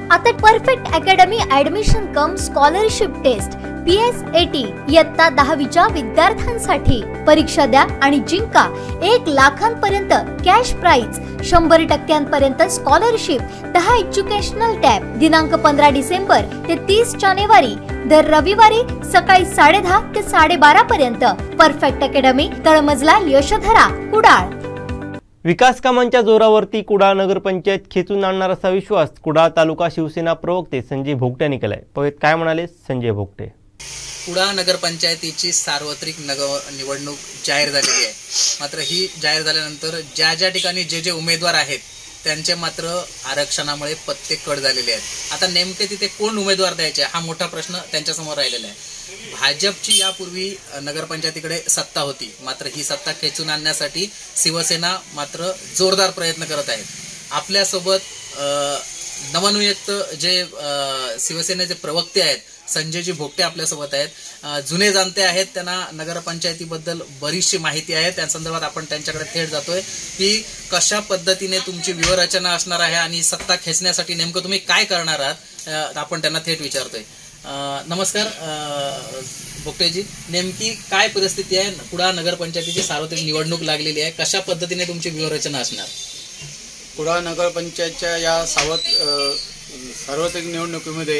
आता perfect academy admission cum scholarship test PSAT इयत्ता 10वीच्या विद्यार्थ्यांसाठी परीक्षा द्या आणि जिंका 1 लाखांपर्यंत cash prize, 100% scholarship, 10 educational tab. दिनांक 15 डिसेंबर ते 30 जानेवारी दर रविवारी सकाळी 10:30 ते 12:30 पर्यंत. परफेक्ट अकॅडमी, तळमजला, यशोधरा, कुडाळ. विकास कामांच्या जोरावरती कुडाळ नगरपंचायत खेचून आणणार असा विश्वास कुडाळ तालुका शिवसेना प्रवक्ते संजय भोगटे यांनी केलाय. पवेत काय म्हणाले संजय भोगटे? कुडाळ नगरपंचायतीची सार्वत्रिक निवडणूक जाहीर झालेली आहे. मात्र ही जाहीर झाल्यानंतर ज्या ठिकाणी जे उमेदवार आहेत त्यांचे मात्र आरक्षणामुळे पत्ते कट झालेले आहेत. आता नेमके तिथे कोण उमेदवार द्यायचे हा मोठा प्रश्न त्यांच्यासमोर राहिलेला आहे. भाजपची यापूर्वी नगरपंचायतीकडे सत्ता होती, मात्र ही सत्ता खेचून आणण्यासाठी शिवसेना मात्र जोरदार प्रयत्न करत आहेत. आपल्यासोबत नवनियुक्त जे शिवसेनेचे प्रवक्ते आहेत संजयजी भोगटे आपल्यासोबत आहेत. जुने जाणते आहेत, त्यांना नगरपंचायतीबद्दल बरीचशी माहिती आहे. त्या संदर्भात आपण त्यांच्याकडे थेट जातोय की कशा पद्धतीने तुमची व्यूहरचना असणार आहे आणि सत्ता खेचण्यासाठी नेमकं तुम्ही काय करणार आहात आपण त्यांना थेट विचारतोय. नमस्कार भोगटेजी, नेमकी काय परिस्थिती आहे? कुडाळ नगरपंचायतीची सार्वत्रिक निवडणूक लागलेली आहे, कशा पद्धतीने तुमची व्यूहरचना असणार? कुडाळ नगरपंचायतच्या या सार्वत्रिक निवडणुकीमध्ये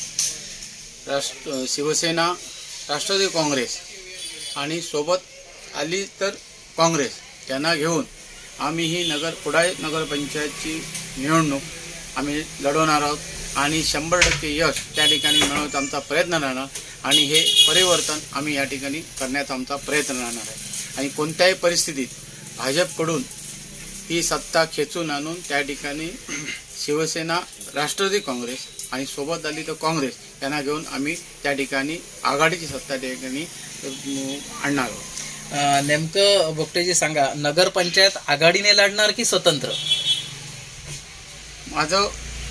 शिवसेना, राष्ट्रवादी काँग्रेस आणि सोबत आली तर काँग्रेस यांना घेऊन आम्ही ही कुडाळ नगरपंचायतची निवडणूक आम्ही लढवणार आहोत आणि 100% यश त्या ठिकाणी मिळवण्याचा आमचा प्रयत्न राहणार आणि हे परिवर्तन आम्ही या ठिकाणी करण्याचा आमचा प्रयत्न राहणार आहे. आणि कोणत्याही परिस्थितीत भाजपकडून ही सत्ता खेचून आणून त्या ठिकाणी शिवसेना, राष्ट्रवादी काँग्रेस आणि सोबत आली तर काँग्रेस यांना घेऊन आम्ही त्या ठिकाणी आघाडीची सत्ता त्या ठिकाणी आणणार आहोत. नेमकं भोगटेजी सांगा, नगरपंचायत आघाडीने लढणार की स्वतंत्र? माझं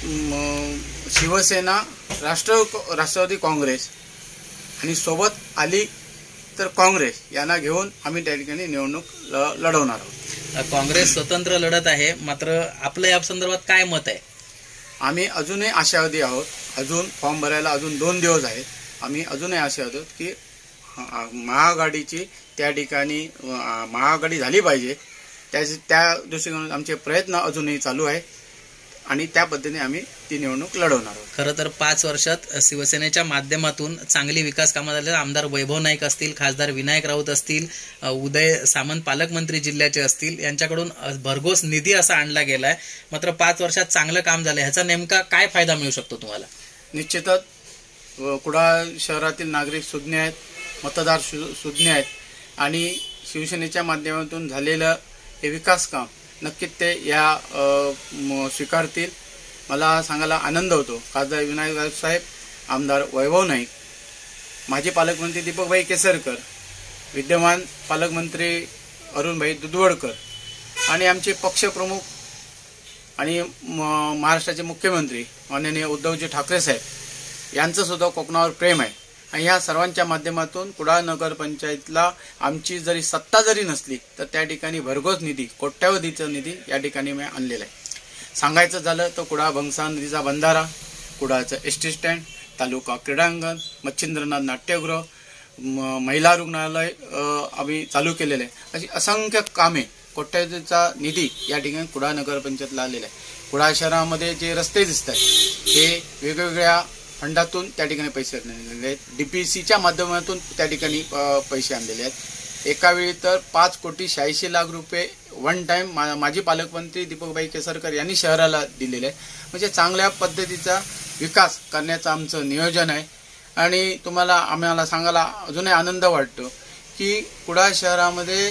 शिवसेना, राष्ट्रवादी काँग्रेस आणि सोबत आली तर काँग्रेस यांना घेऊन आम्ही त्या ठिकाणी निवडणूक लढवणार आहोत. काँग्रेस स्वतंत्र लढत आहे, मात्र आपलं या संदर्भात काय मत आहे? आम्ही अजूनही आशावादी आहोत. अजून फॉर्म भरायला अजून 2 दिवस आहेत. आम्ही अजूनही आशावादी आहोत की महाआघाडीची त्या ठिकाणी महाआघाडी झाली पाहिजे. त्या दृष्टिकोनातून आमचे प्रयत्न अजूनही चालू आहे आणि त्या पद्धतीने आम्ही ती निवडणूक लढवणार आहोत. खरं तर 5 वर्षात शिवसेनेच्या माध्यमातून चांगली विकास कामं झाले. आमदार वैभव नाईक असतील, खासदार विनायक राऊत असतील, उदय सामंत पालकमंत्री जिल्ह्याचे असतील, यांच्याकडून भरघोस निधी असा आणला गेलाय. मात्र 5 वर्षात चांगलं काम झालं, ह्याचा नेमका काय फायदा मिळू शकतो तुम्हाला? निश्चितच कुडाळ शहरातील नागरिक सुज्ञ आहेत, मतदार सुज्ञ आहेत आणि शिवसेनेच्या माध्यमातून झालेलं हे विकास काम नक्कीच ते स्वीकारतील. मला सांगायला आनंद होतो, खासदार विनायक राऊत साहेब, आमदार वैभव नाईक, माजी पालकमंत्री दीपकभाई केसरकर, विद्यमान पालकमंत्री अरुणभाई दुधवडकर आणि आमचे पक्षप्रमुख आणि महाराष्ट्राचे मुख्यमंत्री माननीय उद्धवजी ठाकरे साहेब यांचं सुद्धा कोकणावर प्रेम आहे. आणि ह्या सर्वांच्या माध्यमातून कुडाळ नगरपंचायतला आमची जरी सत्ता जरी नसली तर त्या ठिकाणी भरघोस निधी, कोट्यावधीचा निधी या ठिकाणी मी आणलेला आहे. सांगायचं झालं तर कुडाळ भंगसा नदीचा बंधारा, कुडाळचं एसटी स्टँड, तालुका क्रीडांगण, मच्छिंद्रनाथ नाट्यगृह, महिला रुग्णालय आम्ही चालू केलेलं आहे. अशी असंख्य कामे, कोट्यावधीचा निधी या ठिकाणी कुडाळ नगरपंचायतला आलेला आहे. कुडाळ शहरामध्ये जे रस्ते दिसत आहेत हे वेगवेगळ्या फंडातून त्या ठिकाणी पैसे आणलेले आहेत. DPCच्या माध्यमातून त्या ठिकाणी पैसे आणलेले आहेत. एका वेळी तर 5,86,00,000 रुपये वन टाइम माजी पालकमंत्री दीपकभाई केसरकर यांनी शहराला दिलेले आहे. म्हणजे चांगल्या पद्धतीचा विकास करण्याचं आमचं नियोजन आहे. आणि आम्हाला सांगायला अजूनही आनंद वाटतो की कुडाळ शहरामध्ये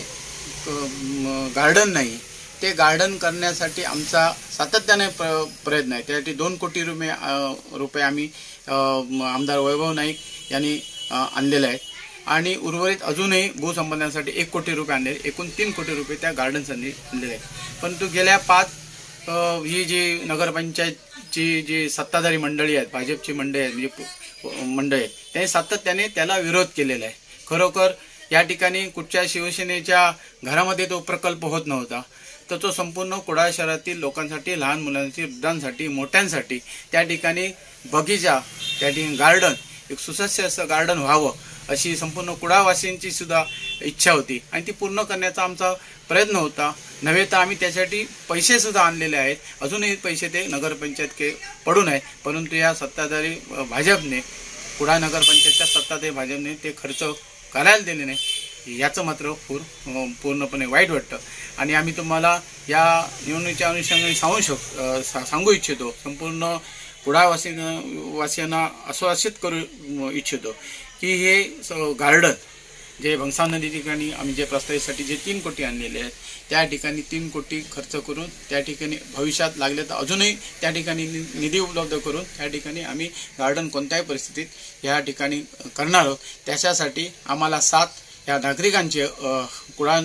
गार्डन नाही, ते गार्डन करण्यासाठी आमचा सातत्याने प्रयत्न आहे. त्यासाठी 2 कोटी रुपये आम्ही आमदार वैभव नाईक यांनी आणलेले आहेत आणि उर्वरित अजूनही भूसंबंधांसाठी 1 कोटी रुपये आणले. एकूण 3 कोटी रुपये त्या गार्डनसाठी आणलेले आहेत. परंतु गेल्या 5 ही जी नगरपंचायतची जी सत्ताधारी मंडळी आहेत, भाजपची मंडळी आहेत, म्हणजे मंडळी आहेत, त्यांनी सातत्याने त्याला विरोध केलेला आहे. खरोखर या ठिकाणी कुठच्या शिवसेनेच्या घरामध्ये तो प्रकल्प होत नव्हता. तर तो संपूर्ण कुडाळ शहरातील लोकांसाठी, लहान मुलांसाठी, वृद्धांसाठी, मोठ्यांसाठी त्या ठिकाणी बगीचा, त्या ठिकाणी गार्डन, एक सुसज्ज असं गार्डन व्हावं अशी संपूर्ण कुडाळवासींची सुद्धा इच्छा होती आणि ती पूर्ण करण्याचा आमचा प्रयत्न होता. नव्हे तर आम्ही त्यासाठी पैसे सुद्धा आणलेले आहेत. अजूनही पैसे ते नगरपंचायत पडून आहेत, परंतु या सत्ताधारी भाजपने, कुडाळ नगरपंचायतच्या सत्ताधारी भाजपने ते खर्च करायला दिले नाही. याचं मात्र पूर्णपणे वाईट वाटतं आणि आम्ही तुम्हाला या निवडणुकीच्या अनुषंगाने सांगू इच्छितो, संपूर्ण कुडाळवासियांना आश्वासित करू इच्छितो की हे गार्डन जे भंगसा नदी ठिकाणी आम्ही जे प्रस्तावितसाठी जे 3 कोटी आणलेले आहेत त्या ठिकाणी 3 कोटी खर्च करून त्या ठिकाणी भविष्यात लागले तर अजूनही त्या ठिकाणी निधी उपलब्ध करून त्या ठिकाणी आम्ही गार्डन कोणत्याही परिस्थितीत या ठिकाणी करणार आहोत. त्याच्यासाठी आम्हाला 7 या नागरिकांचे कुडाळ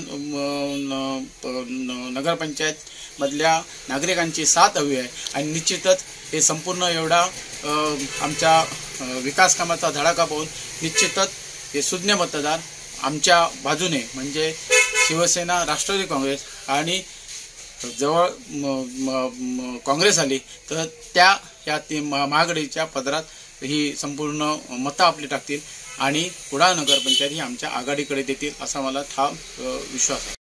नगरपंचायत मधल्या नागरिकांची साथ हवी आहे आणि निश्चितच हे संपूर्ण एवढा आमच्या विकास कामाचा धडाका पाहून निश्चितच हे सुज्ञ मतदार आमच्या बाजूने म्हणजे शिवसेना, राष्ट्रवादी काँग्रेस आणि जवळ काँग्रेस आली तर त्या या महाआघाडीच्या पदरात ही संपूर्ण मतं आपली टाकतील आणि कुडाळ नगरपंचायत ही आमच्या आघाडीकडे देतील असा मला ठाम विश्वास आहे.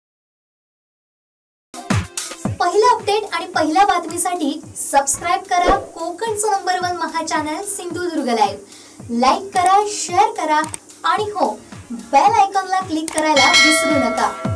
पहिला अपडेट आणि पहिल्या बातमीसाठी सबस्क्राइब करा कोकणचं नंबर 1 महा चॅनल सिंधुदुर्ग लाईव्ह. लाईक करा, शेअर करा आणि हो, बेल आयकॉनला क्लिक करायला विसरू नका.